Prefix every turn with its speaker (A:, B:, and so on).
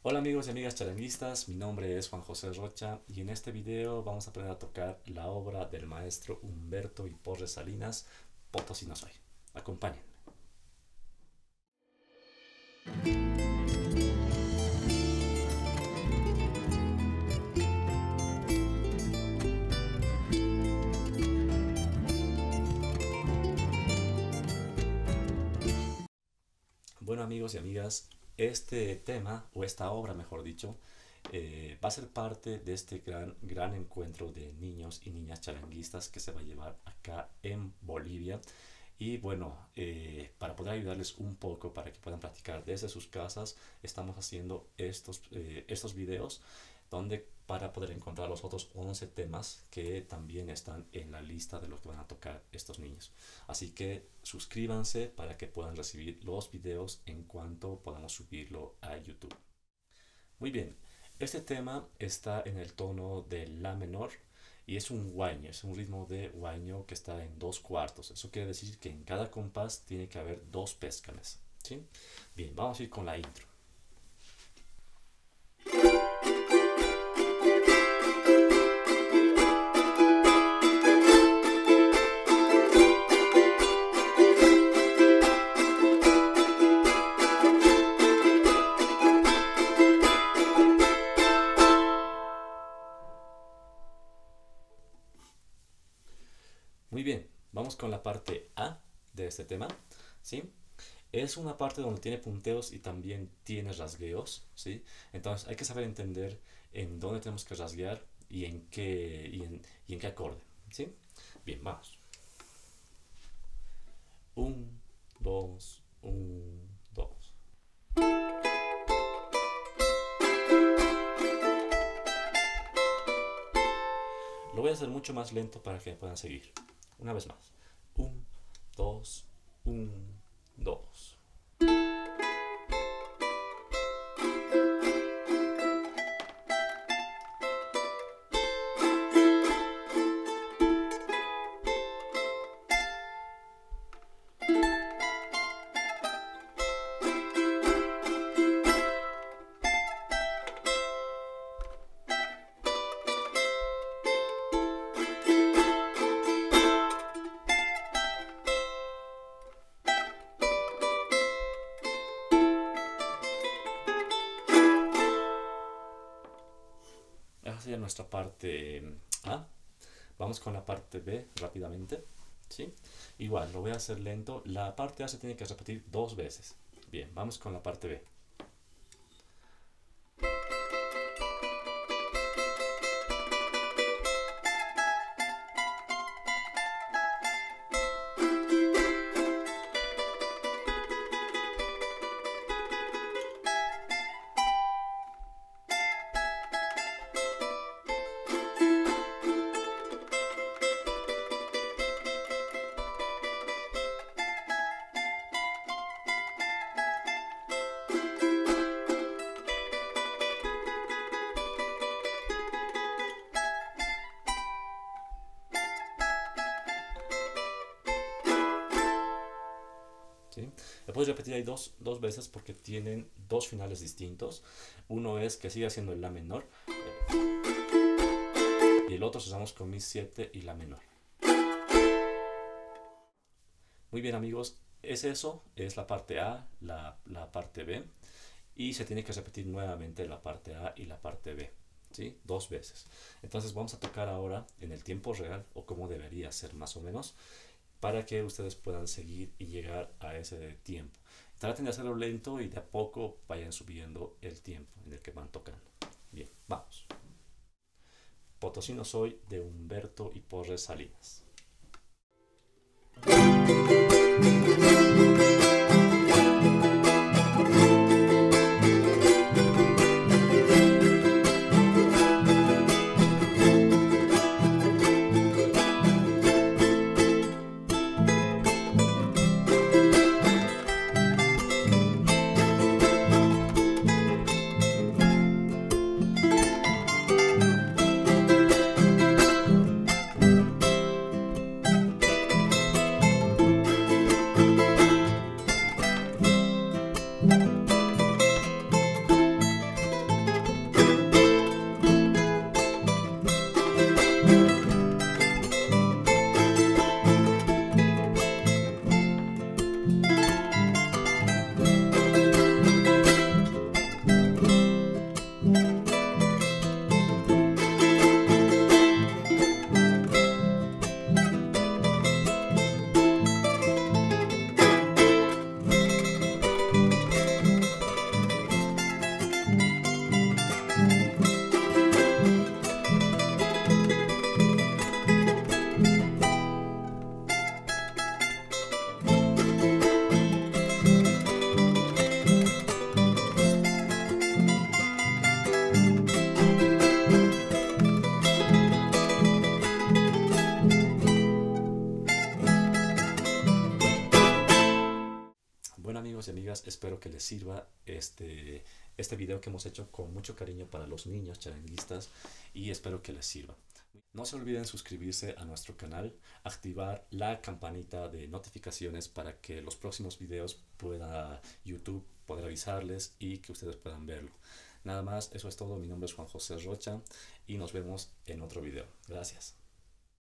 A: Hola amigos y amigas charanguistas, mi nombre es Juan José Rocha y en este video vamos a aprender a tocar la obra del maestro Humberto y Porres Salinas, Potosí no soy. Acompáñenme. Bueno amigos y amigas, este tema, o esta obra mejor dicho, va a ser parte de este gran encuentro de niños y niñas charanguistas que se va a llevar acá en Bolivia. Y bueno, para poder ayudarles un poco para que puedan practicar desde sus casas, estamos haciendo estos videos donde para poder encontrar los otros 11 temas que también están en la lista de lo que van a tocar estos niños. Así que suscríbanse para que puedan recibir los videos en cuanto podamos subirlo a YouTube. Muy bien, este tema está en el tono de La menor y es un guaño, es un ritmo de guaño que está en 2/4. Eso quiere decir que en cada compás tiene que haber 2 péscames, ¿sí? Bien, vamos a ir con la intro. Muy bien, vamos con la parte A de este tema, ¿sí? Es una parte donde tiene punteos y también tiene rasgueos, ¿sí? Entonces hay que saber entender en dónde tenemos que rasguear y en qué acorde, ¿sí? Bien, vamos. 1, 2, 1, 2. Lo voy a hacer mucho más lento para que puedan seguir. Una vez más. 1, 2, 1, 2. Esa sería nuestra parte A. Vamos con la parte B rápidamente, ¿sí? Igual, lo voy a hacer lento. La parte A se tiene que repetir 2 veces. Bien, vamos con la parte B. ¿Sí? Lo puedes repetir ahí dos veces porque tienen 2 finales distintos. Uno es que sigue siendo el La menor y el otro usamos con Mi 7 y La menor. Muy bien amigos, es eso, es la parte A, la parte B y se tiene que repetir nuevamente la parte A y la parte B, ¿sí? 2 veces. Entonces vamos a tocar ahora en el tiempo real o como debería ser más o menos, para que ustedes puedan seguir y llegar a ese tiempo. Traten de hacerlo lento y de a poco vayan subiendo el tiempo en el que van tocando. Bien, vamos. Potosí no soy, de Humberto y Porres Salinas. amigas, espero que les sirva este video que hemos hecho con mucho cariño para los niños charanguistas y espero que les sirva. No se olviden suscribirse a nuestro canal, activar la campanita de notificaciones para que los próximos videos pueda YouTube poder avisarles y que ustedes puedan verlo. Nada más, eso es todo. Mi nombre es Juan José Rocha y nos vemos en otro video. Gracias.